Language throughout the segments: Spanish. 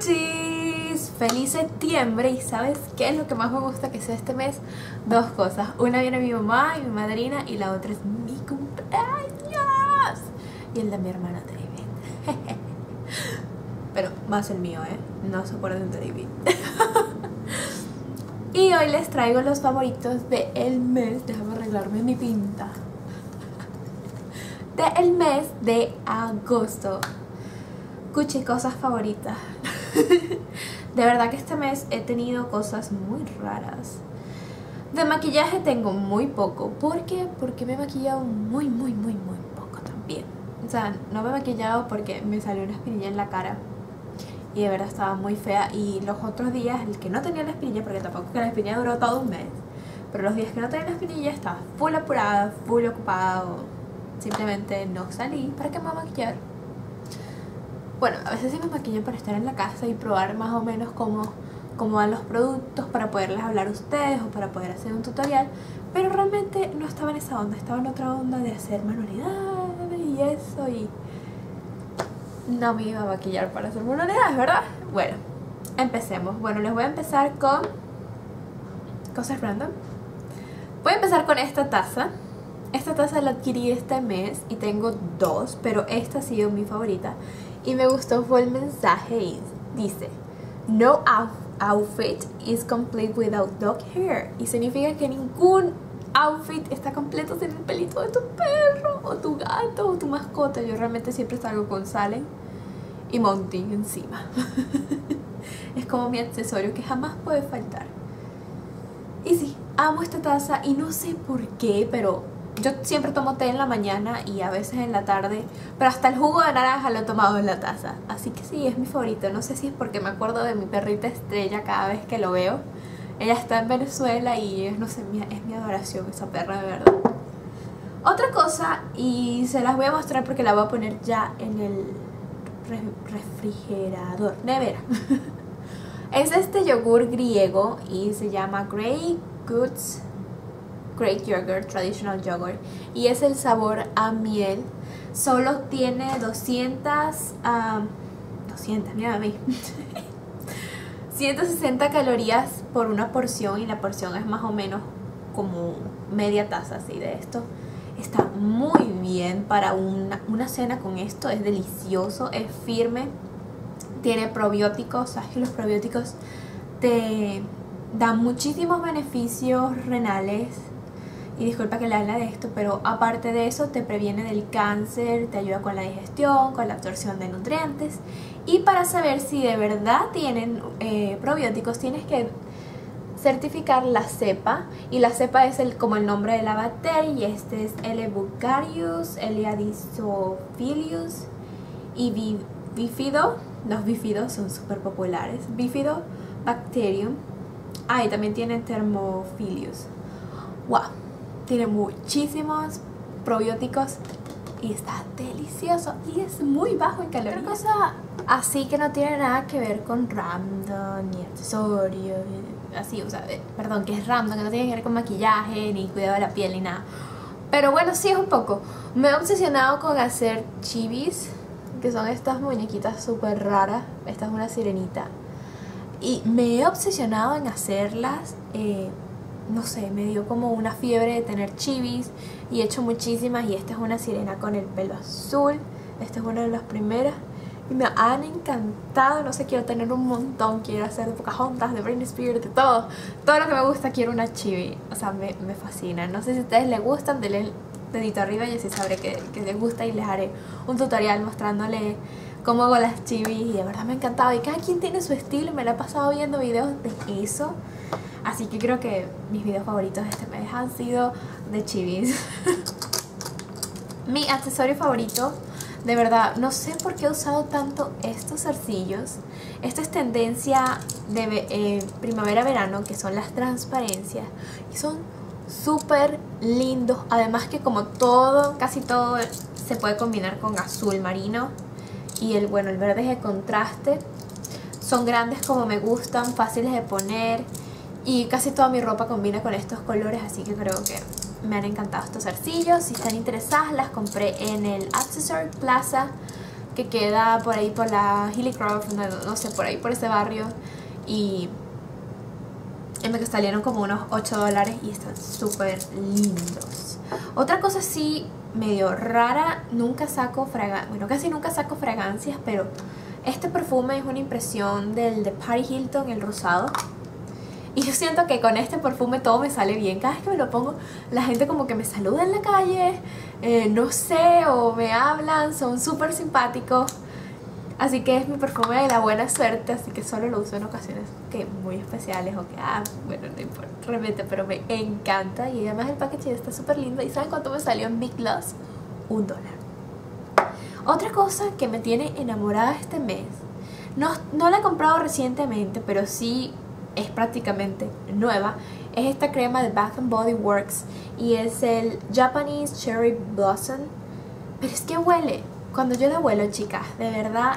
Cuchis, feliz septiembre. Y ¿sabes qué es lo que más me gusta que sea este mes? Dos cosas, una viene mi mamá y mi madrina y la otra es mi cumpleaños y el de mi hermana David. Pero más el mío, no se acuerden de David. Y hoy les traigo los favoritos del mes. Déjame arreglarme mi pinta. Del mes de agosto. Cuchi, cosas favoritas. De verdad que este mes he tenido cosas muy raras. De maquillaje tengo muy poco. ¿Por qué? Porque me he maquillado muy poco también. O sea, no me he maquillado porque me salió una espinilla en la cara y de verdad estaba muy fea. Y los otros días, el que no tenía la espinilla, porque tampoco que la espinilla duró todo un mes, pero los días que no tenía la espinilla estaba full apurada, full ocupada, simplemente no salí. ¿Para qué me voy a maquillar? Bueno, a veces sí me maquillo para estar en la casa y probar más o menos cómo van los productos para poderles hablar a ustedes o para poder hacer un tutorial, pero realmente no estaba en esa onda, estaba en otra onda de hacer manualidades y eso, y no me iba a maquillar para hacer manualidades, ¿verdad? Bueno, empecemos. Bueno, les voy a empezar con cosas random. Voy a empezar con esta taza. Esta taza la adquirí este mes y tengo dos, pero esta ha sido mi favorita y me gustó fue el mensaje y dice: No outfit is complete without dog hair. Y significa que ningún outfit está completo sin el pelito de tu perro o tu gato o tu mascota. Yo realmente siempre salgo con Salem y Monty encima. Es como mi accesorio que jamás puede faltar. Y sí, amo esta taza y no sé por qué, pero yo siempre tomo té en la mañana y a veces en la tarde, pero hasta el jugo de naranja lo he tomado en la taza. Así que sí, es mi favorito. No sé si es porque me acuerdo de mi perrita Estrella cada vez que lo veo. Ella está en Venezuela y no sé, es mi adoración esa perra, de verdad. Otra cosa, y se las voy a mostrar porque la voy a poner ya en el refrigerador, nevera. Es este yogur griego y se llama Great Yogurt, Traditional Yogurt, y es el sabor a miel. Solo tiene 200, mira a mí 160 calorías por una porción, y la porción es más o menos como media taza así de esto. Está muy bien para una cena con esto, es delicioso, es firme, tiene probióticos. Sabes que los probióticos te dan muchísimos beneficios renales. Y disculpa que le hable de esto, pero aparte de eso te previene del cáncer, te ayuda con la digestión, con la absorción de nutrientes. Y para saber si de verdad tienen probióticos, tienes que certificar la cepa. Y la cepa es como el nombre de la bacteria, y este es Elebukarius, Eliadisophilus y Bifido. Los bífidos son súper populares. Bifido Bacterium. Y también tiene Thermophilus. ¡Wow! Tiene muchísimos probióticos y está delicioso y es muy bajo en calorías. Otra cosa así que no tiene nada que ver con random ni accesorio, así, o sea, perdón, que es random, que no tiene que ver con maquillaje ni cuidado de la piel ni nada. Pero bueno, sí es un poco. Me he obsesionado con hacer chibis, que son estas muñequitas súper raras. Esta es una sirenita y me he obsesionado en hacerlas. No sé, me dio como una fiebre de tener chibis y he hecho muchísimas. Y esta es una sirena con el pelo azul. Esta es una de las primeras y me han encantado. No sé, quiero tener un montón. Quiero hacer de Pocahontas, de Britney Spears, de todo lo que me gusta. Quiero una chibi, o sea, me fascina. No sé si a ustedes les gustan, denle el dedito arriba y así sabré que les gusta, y les haré un tutorial mostrándole cómo hago las chibis. Y de verdad me ha encantado, y cada quien tiene su estilo. Me la he pasado viendo videos de eso. Así que creo que mis videos favoritos de este mes han sido de chibis. Mi accesorio favorito, de verdad, no sé por qué he usado tanto estos zarcillos. Esto es tendencia de primavera-verano, que son las transparencias. Y son súper lindos. Además que como casi todo se puede combinar con azul marino. Y el verde es de contraste. Son grandes como me gustan, fáciles de poner. Y casi toda mi ropa combina con estos colores, así que creo que me han encantado estos zarcillos. Si están interesadas, las compré en el Accessory Plaza que queda por ahí por la Hillycroft, no sé, por ahí por ese barrio. Y me salieron como unos $8 y están súper lindos. Otra cosa sí medio rara, nunca saco fragancias, bueno, casi nunca saco fragancias, pero este perfume es una impresión del de Paris Hilton, el rosado. Y yo siento que con este perfume todo me sale bien. Cada vez que me lo pongo, la gente como que me saluda en la calle, no sé, o me hablan, son súper simpáticos. Así que es mi perfume de la buena suerte, así que solo lo uso en ocasiones que muy especiales o que, bueno, no importa, realmente, pero me encanta. Y además el packaging está súper lindo. ¿Y saben cuánto me salió en Big Lots? $1. Otra cosa que me tiene enamorada este mes, no la he comprado recientemente, pero sí es prácticamente nueva, es esta crema de Bath Body Works y es el Japanese Cherry Blossom. Pero es que huele, cuando yo la huelo, chicas, de verdad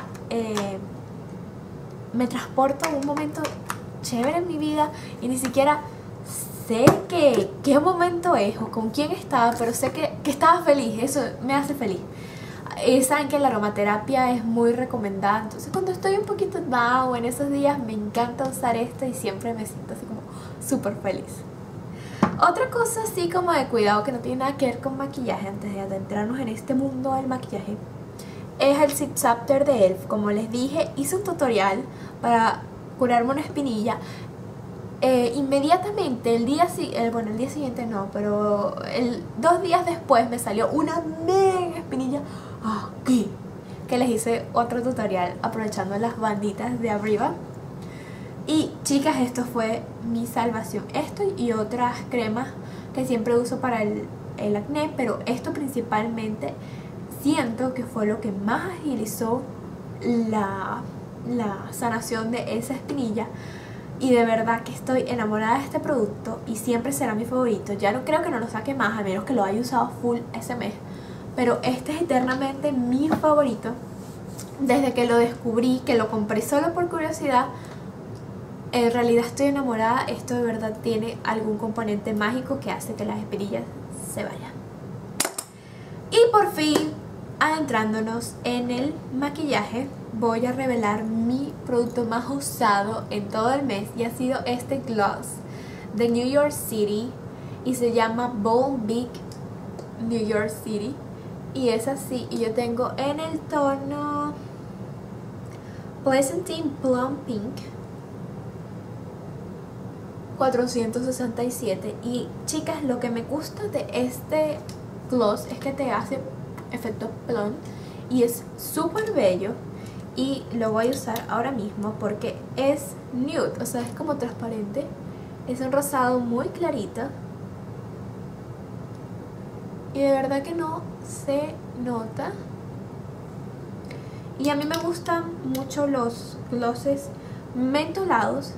me transporto a un momento chévere en mi vida y ni siquiera sé qué momento es o con quién estaba, pero sé que estaba feliz. Eso me hace feliz. Saben que la aromaterapia es muy recomendada, entonces cuando estoy un poquito down en esos días me encanta usar esto y siempre me siento así como súper feliz. Otra cosa así como de cuidado que no tiene nada que ver con maquillaje, antes de adentrarnos en este mundo del maquillaje, es el Zip Zapter de ELF. Como les dije, hice un tutorial para curarme una espinilla. Inmediatamente, el día siguiente no, pero 2 días después me salió una mega espinilla aquí, que les hice otro tutorial aprovechando las banditas de arriba. Y chicas, esto fue mi salvación. Esto y otras cremas que siempre uso para el acné, pero esto principalmente siento que fue lo que más agilizó la sanación de esa espinilla. Y de verdad que estoy enamorada de este producto y siempre será mi favorito. Ya no creo que no lo saque más, a menos que lo haya usado full ese mes, pero este es eternamente mi favorito. Desde que lo descubrí, que lo compré solo por curiosidad, en realidad estoy enamorada. Esto de verdad tiene algún componente mágico que hace que las espinillas se vayan. Y por fin, adentrándonos en el maquillaje, voy a revelar mi producto más usado en todo el mes, y ha sido este gloss de New York City y se llama Bold Big New York City y es así. Y yo tengo en el tono Pleasantine Plum Pink 467. Y chicas, lo que me gusta de este gloss es que te hace efecto plum y es súper bello. Y lo voy a usar ahora mismo porque es nude, o sea, es como transparente. Es un rosado muy clarito y de verdad que no se nota. Y a mí me gustan mucho los glosses mentolados.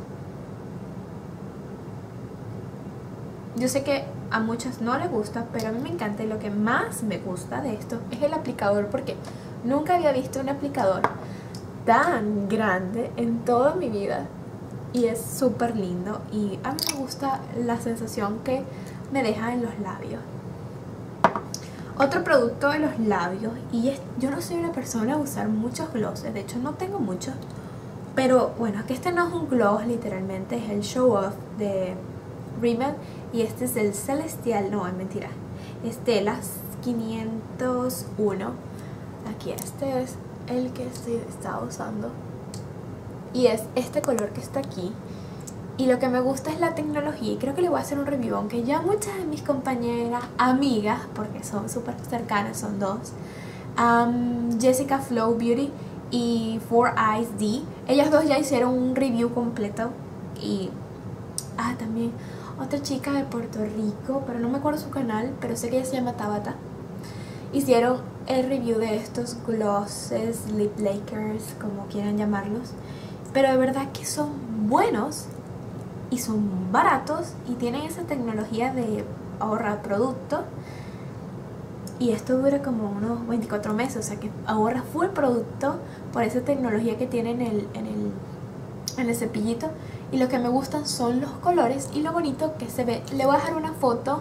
Yo sé que a muchas no les gusta, pero a mí me encanta. Y lo que más me gusta de esto es el aplicador, porque nunca había visto un aplicador tan grande en toda mi vida y es súper lindo. Y a mí me gusta la sensación que me deja en los labios. Otro producto de los labios, y yo no soy una persona a usar muchos glosses, de hecho no tengo muchos, pero bueno, que este no es un gloss literalmente, es el Show Off de Rimmel y este es el Celestial, no, es mentira, es de las 501. Aquí este es el que estaba usando y es este color que está aquí. Y lo que me gusta es la tecnología, y creo que le voy a hacer un review, aunque ya muchas de mis compañeras, amigas, porque son súper cercanas, son dos, Jessica Flow Beauty y Four Eyes D, ellas dos ya hicieron un review completo. Y también otra chica de Puerto Rico, pero no me acuerdo su canal, pero sé que ella se llama Tabata, hicieron el review de estos glosses, lip lakers, como quieran llamarlos, pero de verdad que son buenos y son baratos y tienen esa tecnología de ahorrar producto. Y esto dura como unos 24 meses, o sea que ahorra full producto por esa tecnología que tiene en el cepillito. Y lo que me gustan son los colores y lo bonito que se ve. Le voy a dejar una foto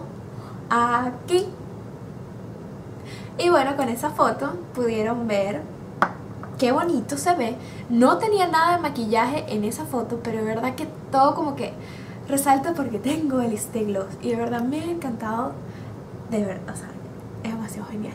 aquí. Y bueno, con esa foto pudieron ver qué bonito se ve. No tenía nada de maquillaje en esa foto, pero de verdad que todo como que resalta porque tengo el Stay Gloss. Y de verdad me ha encantado, de verdad, o sea, es demasiado genial.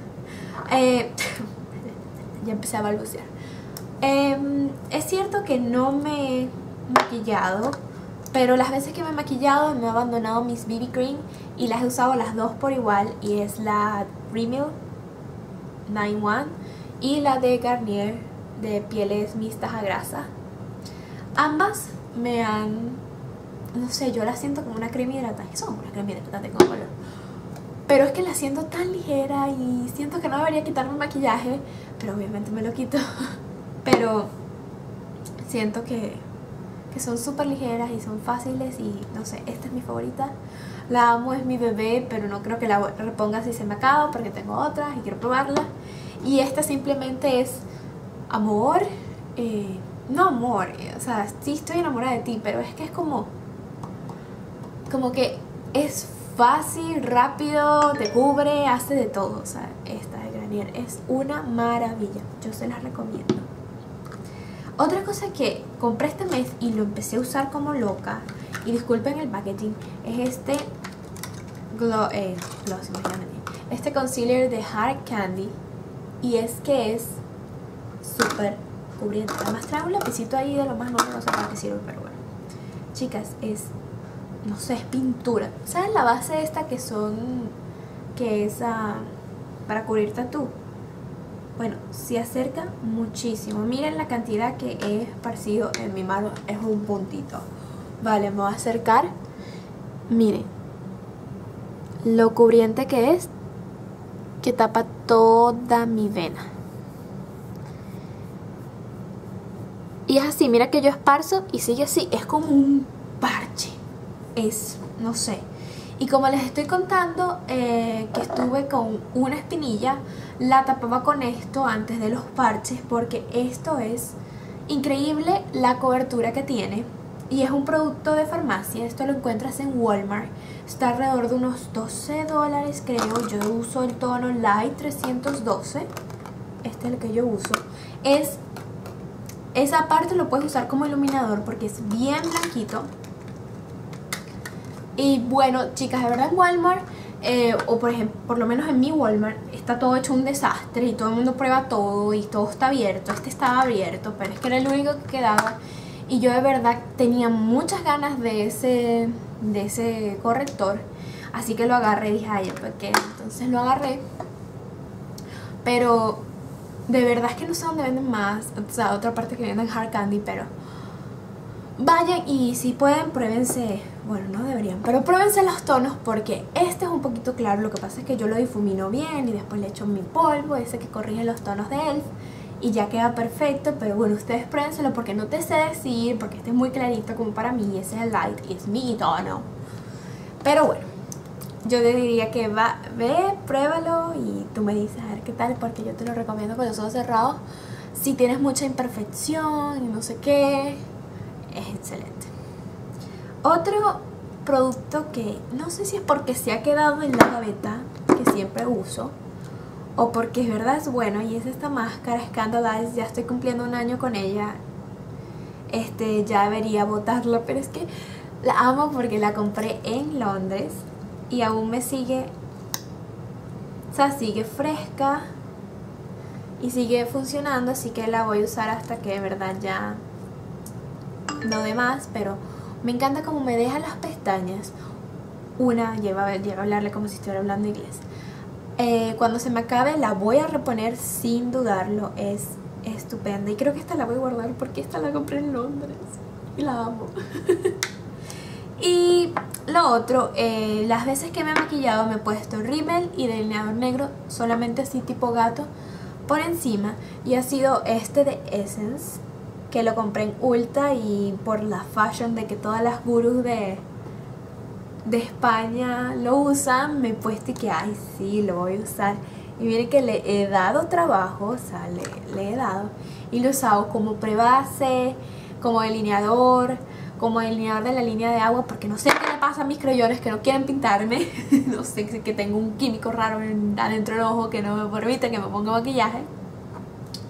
Ya empecé a balbucear. Es cierto que no me he maquillado, pero las veces que me he maquillado me he abandonado mis BB Cream y las he usado las dos por igual, y es la Rimmel 9-1 y la de Garnier de pieles mixtas a grasa. Ambas me han, no sé, yo las siento como una crema hidratante, son una crema hidratante con color, pero es que la siento tan ligera y siento que no debería quitarme el maquillaje, pero obviamente me lo quito. Pero siento que son súper ligeras y son fáciles y no sé, esta es mi favorita. La amo, es mi bebé, pero no creo que la reponga si se me acaba porque tengo otras y quiero probarla. Y esta simplemente es amor, no amor, o sea, sí estoy enamorada de ti, pero es que es como que es fácil, rápido, te cubre, hace de todo. O sea, esta de Garnier es una maravilla, yo se las recomiendo. Otra cosa que compré este mes y lo empecé a usar como loca, y disculpen el packaging, es este gloss, este concealer de Hard Candy, y es que es súper cubriente. Además trae un lapicito ahí de lo más nuevo, no sé para qué sirve, pero bueno. Chicas, es, no sé, es pintura. ¿Saben la base esta que es para cubrir tatú? Bueno, se acerca muchísimo. Miren la cantidad que he esparcido en mi mano, es un puntito. Vale, me voy a acercar. Miren lo cubriente que es, que tapa toda mi vena. Y es así, mira que yo esparzo y sigue así, es como un parche. Es, no sé. Y como les estoy contando, que estuve con una espinilla, la tapaba con esto antes de los parches, porque esto es increíble la cobertura que tiene. Y es un producto de farmacia, esto lo encuentras en Walmart. Está alrededor de unos $12, creo. Yo uso el tono Light 312. Este es el que yo uso. Esa parte lo puedes usar como iluminador porque es bien blanquito. Y bueno, chicas, de verdad en Walmart, o por ejemplo, por lo menos en mi Walmart, está todo hecho un desastre y todo el mundo prueba todo y todo está abierto. Este estaba abierto, pero es que era el único que quedaba. Y yo de verdad tenía muchas ganas de ese corrector, así que lo agarré y dije, ay, ¿por qué? Entonces lo agarré. Pero de verdad es que no sé dónde venden más, o sea, otra parte que venden Hard Candy, pero vayan y si pueden, pruébense. Bueno, no deberían, pero pruébense los tonos porque este es un poquito claro. Lo que pasa es que yo lo difumino bien y después le echo mi polvo, ese que corrige los tonos de ELF, y ya queda perfecto. Pero bueno, ustedes pruébenselo porque no te sé decir, porque este es muy clarito como para mí, ese es el light y es mi tono. Pero bueno, yo te diría que ve, pruébalo y tú me dices a ver qué tal, porque yo te lo recomiendo con los ojos cerrados. Si tienes mucha imperfección y no sé qué, es excelente. Otro producto que no sé si es porque se ha quedado en la gaveta, que siempre uso, o porque es verdad es bueno, y es esta máscara Scandalize. Ya estoy cumpliendo un año con ella. Ya debería botarla, pero es que la amo porque la compré en Londres y aún me sigue, o sea, sigue fresca y sigue funcionando, así que la voy a usar hasta que de verdad ya no dé más. Pero me encanta cómo me deja las pestañas. Lleva a hablarle como si estuviera hablando inglés. Cuando se me acabe la voy a reponer sin dudarlo. Es estupenda y creo que esta la voy a guardar porque esta la compré en Londres y la amo. Y lo otro, las veces que me he maquillado me he puesto rímel y delineador negro, solamente así tipo gato por encima, y ha sido este de Essence, que lo compré en Ulta, y por la fashion de que todas las gurús de España lo usan, me he puesto y que ay sí, lo voy a usar. Y miren que le he dado trabajo, o sea, le he dado, y lo he usado como prebase, como delineador de la línea de agua, porque no sé qué le pasa a mis creyones que no quieren pintarme. No sé, que tengo un químico raro adentro del ojo que no me permite que me ponga maquillaje.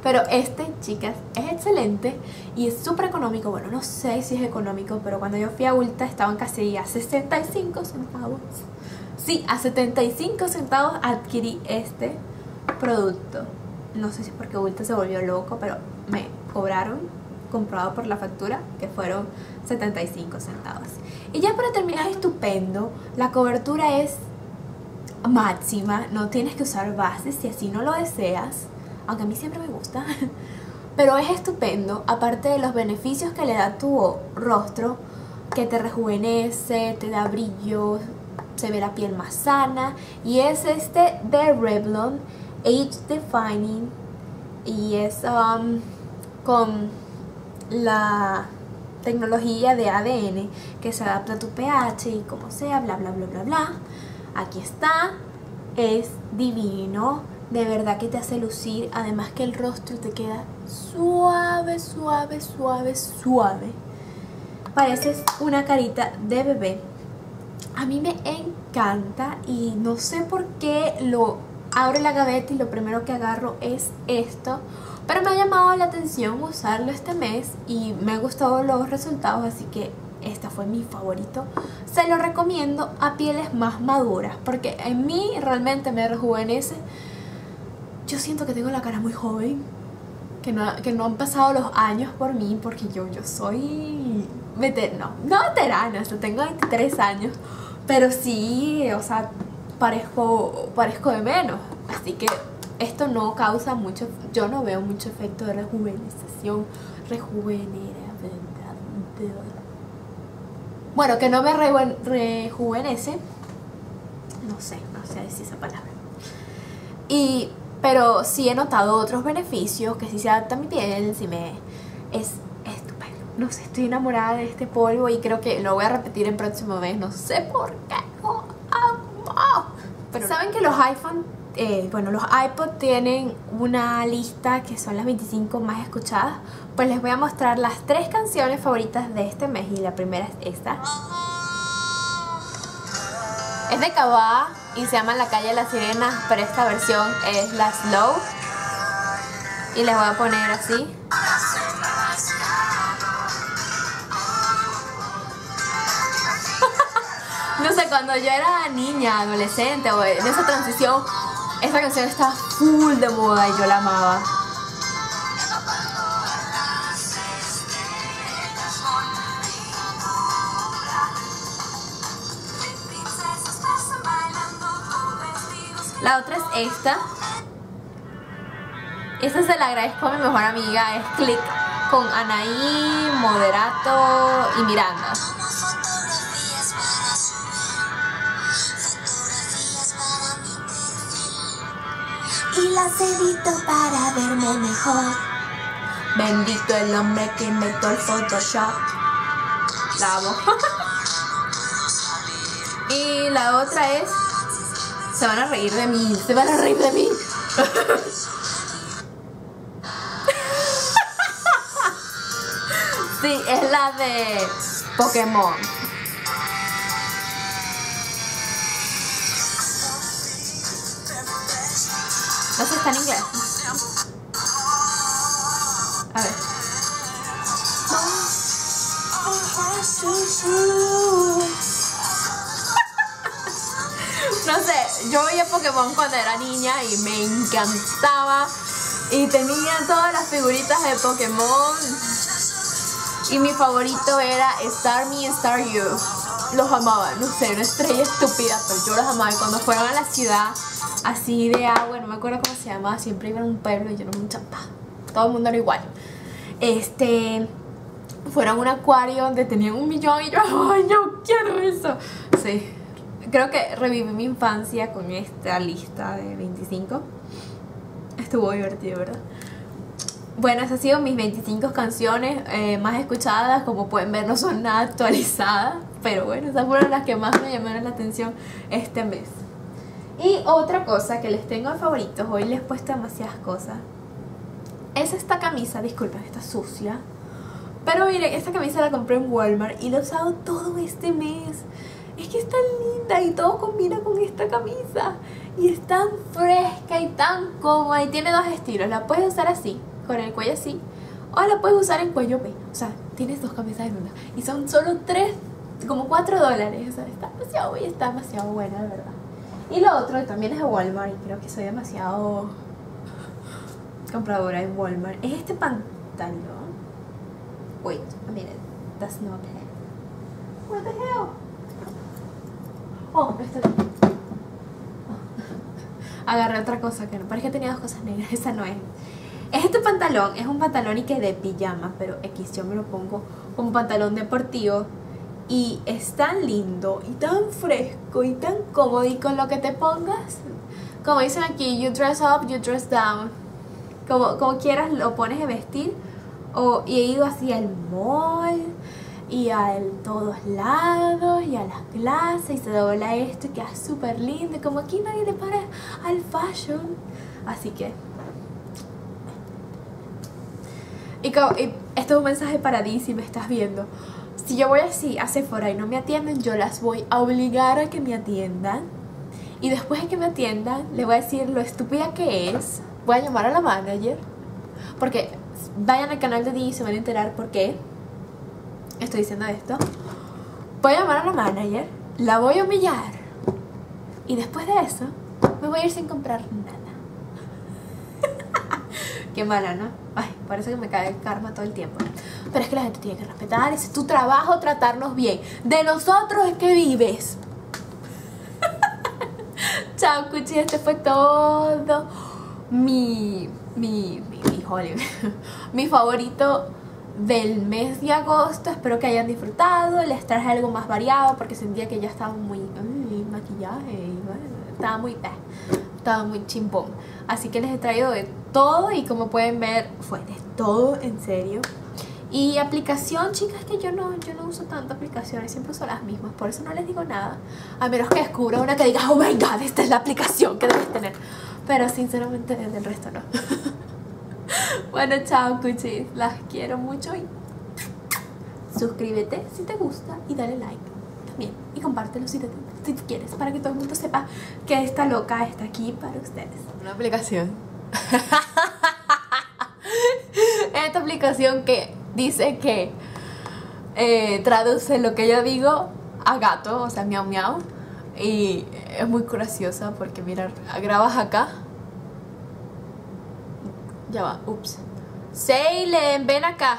Pero este, chicas, es excelente y es súper económico. Bueno, no sé si es económico, pero cuando yo fui a Ulta estaban casi a 65 centavos. Sí, a 75 centavos adquirí este producto. No sé si es porque Ulta se volvió loco, pero me cobraron, comprado por la factura, que fueron 75 centavos. Y ya para terminar, es estupendo. La cobertura es máxima, no tienes que usar bases si así no lo deseas, aunque a mí siempre me gusta. Pero es estupendo, aparte de los beneficios que le da a tu rostro, que te rejuvenece, te da brillo, se ve la piel más sana. Y es este de Revlon, Age Defining, y es con la tecnología de ADN que se adapta a tu pH y como sea, bla bla bla bla bla. Aquí está, es divino, de verdad que te hace lucir, además que el rostro te queda suave, suave, suave, suave. Pareces una carita de bebé. A mí me encanta y no sé por qué lo abro la gaveta y lo primero que agarro es esto, pero me ha llamado la atención usarlo este mes y me han gustado los resultados, así que este fue mi favorito. Se lo recomiendo a pieles más maduras, porque en mí realmente me rejuvenece. Yo siento que tengo la cara muy joven, que no han pasado los años por mí, porque yo soy no veterana, yo tengo 23 años, pero sí, o sea, parezco de menos, así que esto no causa mucho, yo no veo mucho efecto de rejuvenecización, bueno, que no me rejuvenece, no sé decir esa palabra. Pero sí he notado otros beneficios, que sí se adapta a mi piel, es estupendo. No sé, estoy enamorada de este polvo y creo que lo voy a repetir en próximo mes, no sé por qué, lo amo. Pero saben que los los iPod tienen una lista que son las 25 más escuchadas. Pues les voy a mostrar las 3 canciones favoritas de este mes y la primera es esta. Es de Cabá y se llama La Calle de las Sirenas, pero esta versión es la Slow. Y les voy a poner así. No sé, cuando yo era niña, adolescente o en esa transición, esta canción estaba full de moda y yo la amaba. La otra es esta. Esta se la agradezco a mi mejor amiga, es Click, con Anaí, Moderato y Miranda. Y las edito para verme mejor. Bendito el hombre que inventó el Photoshop. La amo. Y la otra es... Se van a reír de mí. Se van a reír de mí. Sí, es la de Pokémon. No sé, está en inglés. A ver. No sé, yo veía Pokémon cuando era niña y me encantaba. Y tenía todas las figuritas de Pokémon. Y mi favorito era Star Me, Star You. Los amaba, no sé, una estrella estúpida, pero yo los amaba. Y cuando fueron a la ciudad así de agua, no me acuerdo cómo se llamaba, siempre iban a un pueblo y yo no me champaba. Todo el mundo era igual. Fueron a un acuario donde tenían 1 millón y yo, ¡ay, yo quiero eso! Sí, creo que reviví mi infancia con esta lista de 25. Estuvo divertido, ¿verdad? Bueno, esas han sido mis 25 canciones más escuchadas. Como pueden ver, no son nada actualizadas, pero bueno, esas fueron las que más me llamaron la atención este mes. Y otra cosa que les tengo de favoritos, hoy les he puesto demasiadas cosas, es esta camisa. Disculpen, está sucia, pero miren, esta camisa la compré en Walmart y la he usado todo este mes. Es que es tan linda y todo combina con esta camisa. Y es tan fresca y tan cómoda y tiene 2 estilos. La puedes usar así con el cuello así, o la puedes usar en cuello B. O sea, tienes dos camisas en una. Y son solo como $4. O sea, está demasiado buena, de verdad. Y lo otro también es de Walmart, y creo que soy demasiado compradora en Walmart. Es este pantalón. Wait a minute, that's not it. What the hell? Oh, esto no. Agarré otra cosa que no, parece que tenía dos cosas negras. Esa no es. Este pantalón es un pantalón y que de pijama, pero X yo me lo pongo como pantalón deportivo. Y es tan lindo y tan fresco y tan cómodo, y con lo que te pongas, como dicen aquí, you dress up, you dress down. Como quieras lo pones a vestir. Y he ido así al mall y a todos lados y a las clases, y se dobla esto y queda súper lindo. Como aquí nadie le para al fashion. Así que y esto es un mensaje para ti si me estás viendo. Si yo voy así a Sephora y no me atienden, yo las voy a obligar a que me atiendan. Y después de que me atiendan, le voy a decir lo estúpida que es. Voy a llamar a la manager. Porque vayan al canal de Dee y se van a enterar por qué estoy diciendo esto. Voy a llamar a la manager, la voy a humillar. Y después de eso, me voy a ir sin comprar nada. Qué mala, ¿no? Ay, parece que me cae el karma todo el tiempo. Pero es que la gente tiene que respetar. Es tu trabajo tratarnos bien. De nosotros es que vives. Chao, Cuchi. Este fue todo mi favorito del mes de agosto. Espero que hayan disfrutado. Les traje algo más variado porque sentía que ya estaba muy maquillaje y bueno, estaba muy chimpón. Así que les he traído de todo, y como pueden ver fue de todo, en serio. Y aplicación, chicas, que yo no uso tanto aplicaciones, siempre uso las mismas, por eso no les digo nada, a menos que descubra una que diga, oh my god, esta es la aplicación que debes tener. Pero sinceramente del resto no. Bueno, chao, cuchis, las quiero mucho, y suscríbete si te gusta y dale like también, y compártelo si quieres, para que todo el mundo sepa que esta loca está aquí para ustedes. Una aplicación. Esta aplicación que dice que traduce lo que yo digo a gato, o sea, miau miau. Y es muy graciosa porque mira, grabas acá. Ya va, ups. Salem, ven acá.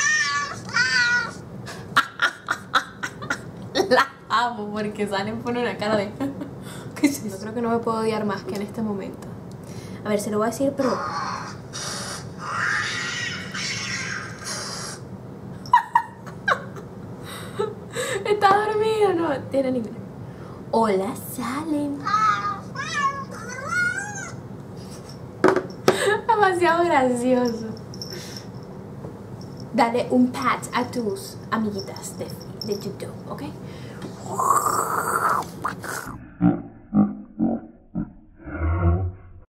La amo porque Salem pone una cara de... Yo creo que no me puedo odiar más que en este momento. A ver, se lo voy a decir, pero... ¿Está dormido? No, tiene nivel. Hola, Salem. Demasiado gracioso. Dale un pat a tus amiguitas de YouTube, ¿ok?